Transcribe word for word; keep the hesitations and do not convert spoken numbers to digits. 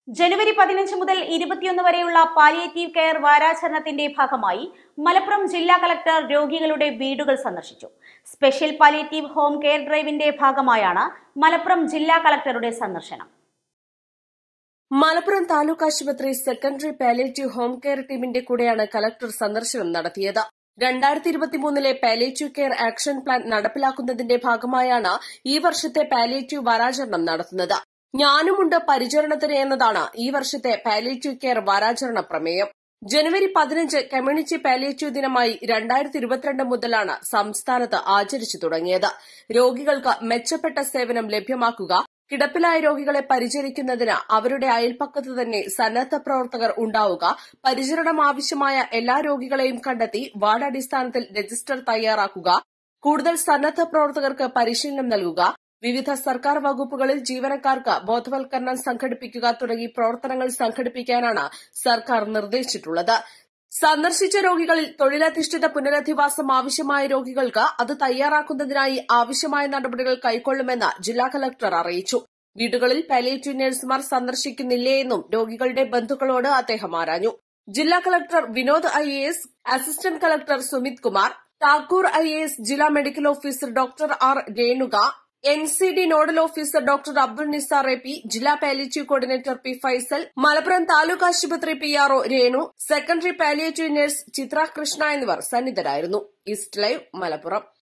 ജനുവരി പതിനഞ്ച് മുതൽ ഇരുപത്തിയൊന്ന് വരെയുള്ള പാലിയേറ്റീവ് കെയർ വാരാചരണത്തിന്റെ ഭാഗമായി മലപ്പുറം ജില്ലാ കളക്ടർ രോഗികളുടെ വീടുകൾ സന്ദർശിച്ചു. സ്പെഷ്യൽ പാലിയേറ്റീവ് ഹോം കെയർ ഡ്രൈവിന്റെ ഭാഗമായാണ് മലപ്പുറം ജില്ലാ കളക്ടറുടെ സന്ദർശനം. മലപ്പുറം താലൂക്ക് ആശുപത്രി സെക്കൻഡറി പാലിയേറ്റീവ് ഹോം കെയർ ടീമിന്റെ കൂടെയാണ് കളക്ടർ സന്ദർശനം നടത്തിയത്. രണ്ടായിരത്തി ഇരുപത്തിമൂന്നിലെ പാലിയേറ്റീവ് കെയർ ആക്ഷൻ പ്ലാൻ നടപ്പിലാക്കുന്നതിന്റെ ഭാഗമായാണ് ഈ വർഷത്തെ പാലിയേറ്റീവ് വാരാചരണം നടത്തുന്നത്. ഞാനുമുണ്ട് പരിചരണത്തിന് എന്നതാണ് ഈ വർഷത്തെ പാലിയേറ്റീവ് കെയർ വാരാചരണ പ്രമേയം. ജനുവരി പതിനഞ്ച് കമ്മ്യൂണിറ്റി പാലിയേറ്റീവ് ദിനമായി രണ്ടായിരത്തി ഇരുപത്തിരണ്ട് മുതലാണ് സംസ്ഥാനത്ത് ആചരിച്ചു തുടങ്ങിയത്. രോഗികൾക്ക് മെച്ചപ്പെട്ട സേവനം ലഭ്യമാക്കുക, കിടപ്പിലായ രോഗികളെ പരിചരിക്കുന്നതിന് അവരുടെ അയൽപ്പക്കത്ത് തന്നെ സന്നദ്ധ പ്രവർത്തകർ ഉണ്ടാവുക, പരിചരണം ആവശ്യമായ എല്ലാ രോഗികളെയും കണ്ടെത്തി വാർഡ് അടിസ്ഥാനത്തിൽ രജിസ്റ്റർ തയ്യാറാക്കുക, കൂടുതൽ സന്നദ്ധ പ്രവർത്തകർക്ക് പരിശീലനം നൽകുക, വിവിധ സർക്കാർ വകുപ്പുകളിൽ ജീവനക്കാർക്ക് ബോധവൽക്കരണം സംഘടിപ്പിക്കുക തുടങ്ങി പ്രവർത്തനങ്ങൾ സംഘടിപ്പിക്കാനാണ് സർക്കാർ നിർദ്ദേശിച്ചിട്ടുള്ളത്. സന്ദർശിച്ച രോഗികളിൽ തൊഴിലധിഷ്ഠിത പുനരധിവാസം ആവശ്യമായ രോഗികൾക്ക് അത് തയ്യാറാക്കുന്നതിനായി ആവശ്യമായ നടപടികൾ കൈക്കൊള്ളുമെന്ന് ജില്ലാ കളക്ടർ അറിയിച്ചു. വീടുകളിൽ പാലിയേറ്റീവ് നഴ്സുമാർ സന്ദർശിക്കുന്നില്ലേയെന്നും രോഗികളുടെ ബന്ധുക്കളോട് അദ്ദേഹം ആരാഞ്ഞു. ജില്ലാ collector Vinod I A S, assistant collector Sumit Kumar, Thakur I A S, ജില്ലാ medical officer doctor R Renuka, N C D nodal officer doctor Abdul Nisar A P, ജില്ലാ palliative coordinator P Faisal, Malappuram taluk ആശുപത്രി P R O Renu, secondary palliative nurse Chitra Krishna എന്നിവർ സന്നിധരായിരുന്നു. East live Malappuram.